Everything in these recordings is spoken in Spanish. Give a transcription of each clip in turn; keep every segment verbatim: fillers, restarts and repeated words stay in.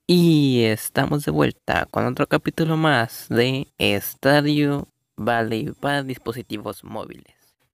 Y estamos de vuelta con otro capítulo más de Stardew Valley para dispositivos móviles.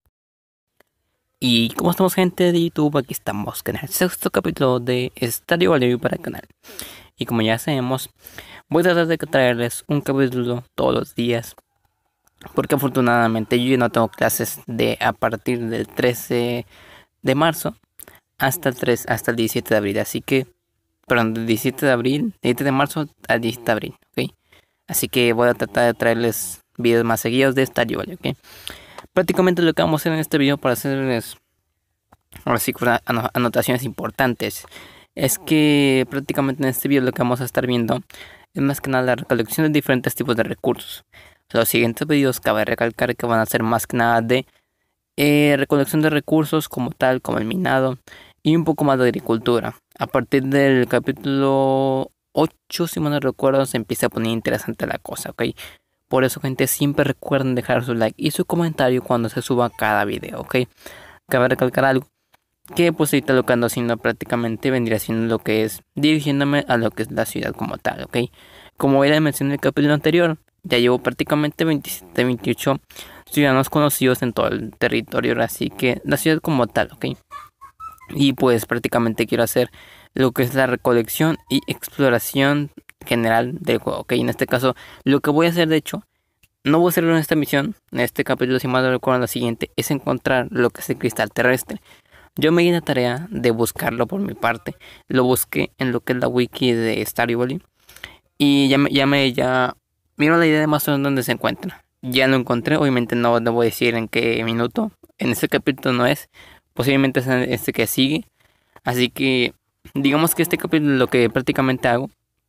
Y como estamos, gente de YouTube, aquí estamos con el sexto capítulo de Stardew Valley para el canal. Y como ya sabemos, voy a tratar de traerles un capítulo todos los días, porque afortunadamente yo no tengo clases de a partir del trece de marzo hasta el tres hasta el diecisiete de abril, así que perdón, del diecisiete de abril, diecisiete de marzo al diecisiete de abril, ¿ok? Así que voy a tratar de traerles videos más seguidos de Stardew Valley, ¿ok? Prácticamente lo que vamos a hacer en este video para hacerles ahora sí anotaciones importantes es que prácticamente en este video lo que vamos a estar viendo es más que nada la recolección de diferentes tipos de recursos. Los siguientes videos cabe recalcar que van a ser más que nada de eh, recolección de recursos como tal, como el minado y un poco más de agricultura. A partir del capítulo ocho, si mal no recuerdo, se empieza a poner interesante la cosa, ¿ok? Por eso, gente, siempre recuerden dejar su like y su comentario cuando se suba cada video, ¿ok? Cabe recalcar algo, que pues ahorita lo que ando haciendo prácticamente vendría siendo lo que es dirigiéndome a lo que es la ciudad como tal, ¿ok? Como ya les mencioné en el capítulo anterior, ya llevo prácticamente veintisiete, veintiocho ciudadanos conocidos en todo el territorio, así que la ciudad como tal, ¿ok? Y pues prácticamente quiero hacer lo que es la recolección y exploración general del juego, ok. En este caso, lo que voy a hacer, de hecho, no voy a hacerlo en esta misión, en este capítulo, si mal no recuerdo, la siguiente, es encontrar lo que es el cristal terrestre. Yo me di la tarea de buscarlo por mi parte. Lo busqué en lo que es la wiki de Stardew Valley. Y ya me, ya me, ya... Miro la idea de más o menos dónde se encuentra. Ya lo encontré, obviamente no, no voy a decir en qué minuto. En este capítulo no es. Posiblemente es este que sigue. Así que digamos que este capítulo lo que prácticamente hago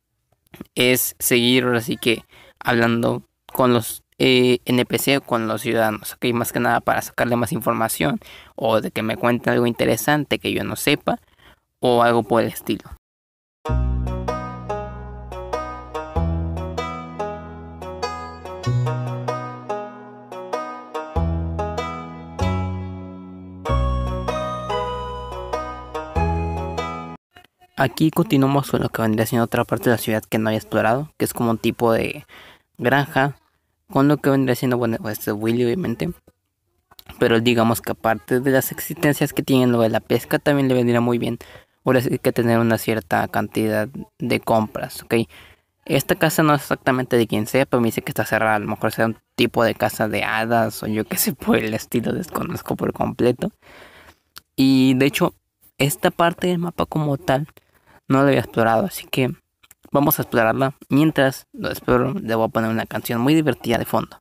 es seguir así que hablando con los eh, N P C o con los ciudadanos, ok, más que nada para sacarle más información o de que me cuenten algo interesante que yo no sepa o algo por el estilo. Aquí continuamos con lo que vendría siendo otra parte de la ciudad que no había explorado, que es como un tipo de granja, con lo que vendría siendo, bueno, este Willy obviamente. Pero digamos que aparte de las existencias que tienen lo de la pesca, también le vendría muy bien. Ahora sí que tener una cierta cantidad de compras, ¿ok? Esta casa no es exactamente de quien sea, pero me dice que está cerrada. A lo mejor sea un tipo de casa de hadas o yo que sé por el estilo, desconozco por completo. Y de hecho, esta parte del mapa como tal no lo había explorado, así que vamos a explorarla. Mientras lo exploro, le voy a poner una canción muy divertida de fondo.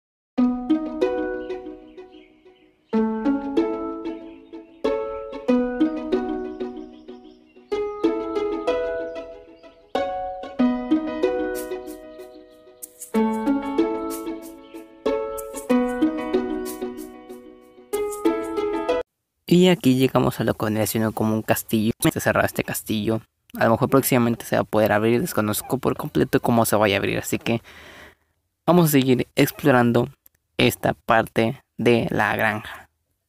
Y aquí llegamos a lo que vendría siendo como un castillo. Se cerrado este castillo. A lo mejor próximamente se va a poder abrir. Desconozco por completo cómo se vaya a abrir. Así que vamos a seguir explorando esta parte de la granja.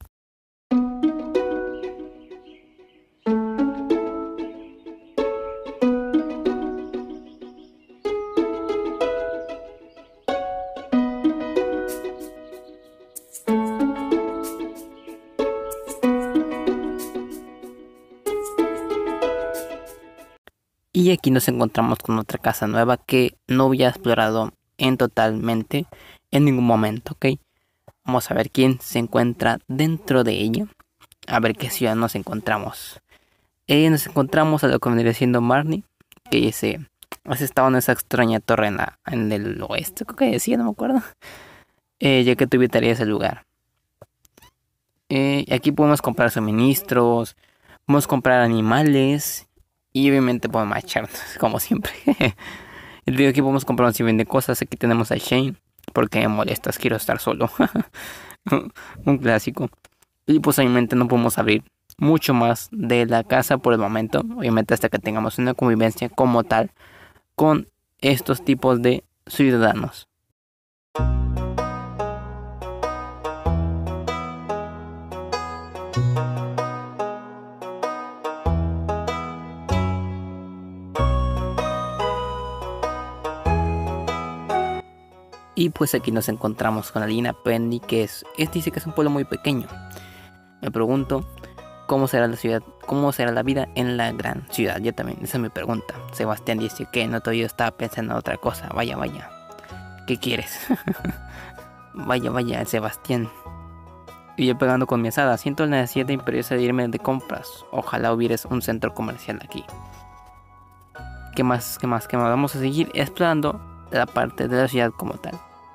Y aquí nos encontramos con otra casa nueva que no había explorado en totalmente en ningún momento, ¿ok? Vamos a ver quién se encuentra dentro de ella. A ver qué ciudad nos encontramos. Eh, nos encontramos a lo que vendría siendo Marnie, que ese has estado en esa extraña torre en, la, en el oeste, creo que decía, no me acuerdo. Eh, ya que tú evitarías ese lugar. Eh, aquí podemos comprar suministros, podemos comprar animales y obviamente podemos marcharnos, como siempre. El video aquí podemos comprar un sinfín de cosas. Aquí tenemos a Shane, porque me molestas, quiero estar solo. Un clásico. Y pues obviamente no podemos abrir mucho más de la casa por el momento. Obviamente hasta que tengamos una convivencia como tal con estos tipos de ciudadanos. Y pues aquí nos encontramos con Alina Penny, que es, es dice que es un pueblo muy pequeño. Me pregunto cómo será la ciudad, cómo será la vida en la gran ciudad. Yo también, esa es mi pregunta. Sebastián dice que no, todavía estaba pensando en otra cosa. Vaya, vaya. ¿Qué quieres? Vaya, vaya, Sebastián. Y yo pegando con mi asada. Siento la necesidad imperiosa de irme de compras. Ojalá hubiera un centro comercial aquí. ¿Qué más? ¿Qué más? ¿Qué más? Vamos a seguir explorando la parte de la ciudad como tal.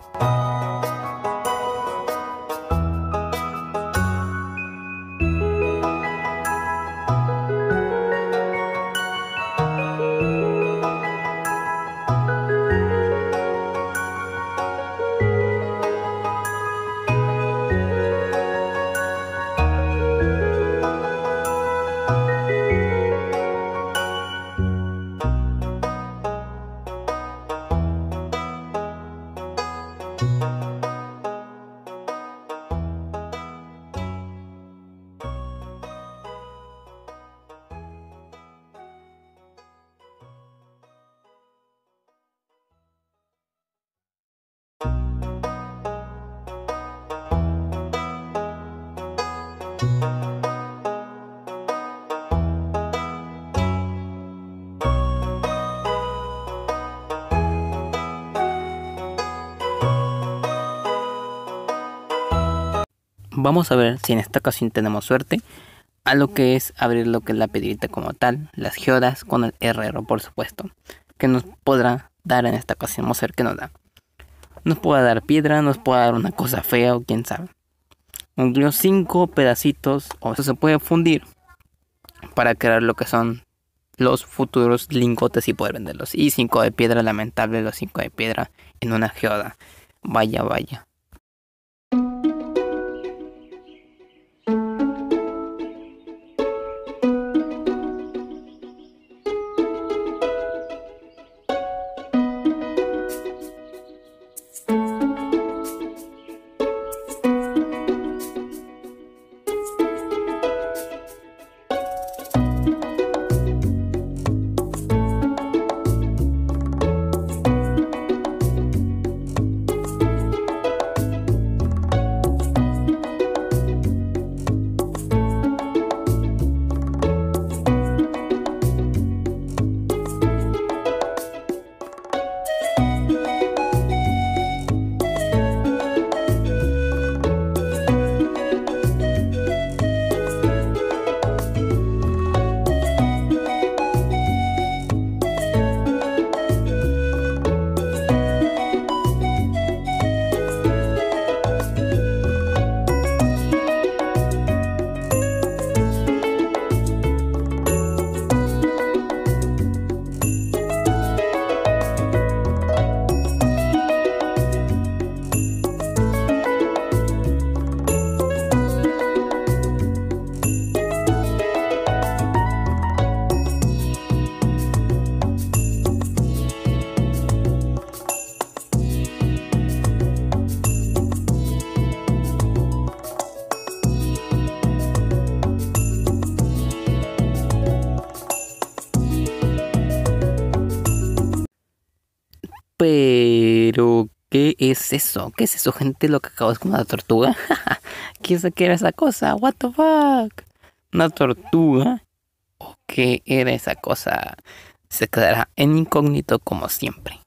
Vamos a ver si en esta ocasión tenemos suerte a lo que es abrir lo que es la piedrita como tal, las geodas con el herrero, por supuesto, que nos podrá dar en esta ocasión. Vamos a ver qué nos da. Nos puede dar piedra, nos puede dar una cosa fea o quién sabe. Incluso cinco pedacitos, o eso se puede fundir para crear lo que son los futuros lingotes y poder venderlos. Y cinco de piedra, lamentable los cinco de piedra en una geoda. Vaya, vaya. Pero, ¿qué es eso? ¿Qué es eso, gente? Lo que acabo es como una tortuga. ¿Quién se quiere esa cosa? What the fuck? ¿Una tortuga? ¿O qué era esa cosa? Se quedará en incógnito como siempre.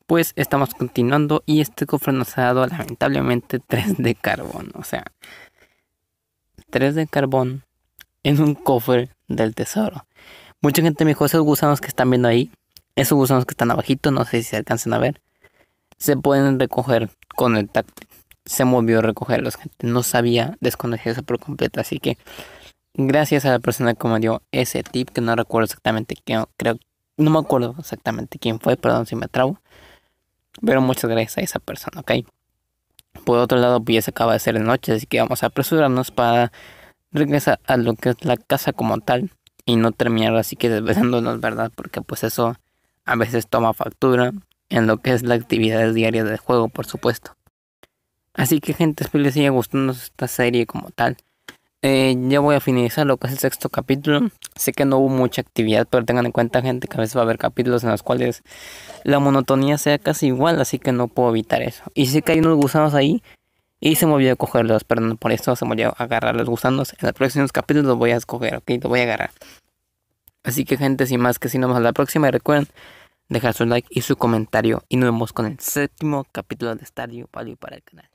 pues estamos continuando y este cofre nos ha dado lamentablemente tres de carbón. O sea, tres de carbón en un cofre del tesoro. Mucha gente me dijo, esos gusanos que están viendo ahí, esos gusanos que están abajito, no sé si se alcanzan a ver, se pueden recoger con el táctil. Se me olvidó recogerlos, gente. No sabía desconocer eso por completo, así que gracias a la persona que me dio ese tip, que no recuerdo exactamente quién, creo, no me acuerdo exactamente quién fue, perdón si me trabo, pero muchas gracias a esa persona, ¿ok? Por otro lado, pues ya se acaba de hacer de noche, así que vamos a apresurarnos para regresar a lo que es la casa como tal y no terminar así que desvelándonos, ¿verdad? Porque pues eso a veces toma factura en lo que es la actividad diaria del juego, por supuesto. Así que, gente, espero les siga gustando esta serie como tal. Eh, ya voy a finalizar lo que es el sexto capítulo. Sé que no hubo mucha actividad, pero tengan en cuenta, gente, que a veces va a haber capítulos en los cuales la monotonía sea casi igual, así que no puedo evitar eso. Y sé que hay unos gusanos ahí y se me olvidó cogerlos, perdón, por eso se me olvidó agarrar los gusanos. En los próximos capítulos los voy a escoger, ok, los voy a agarrar. Así que, gente, sin más que si nos vemos a la próxima, y recuerden dejar su like y su comentario y nos vemos con el séptimo capítulo de Stardew Valley para el canal.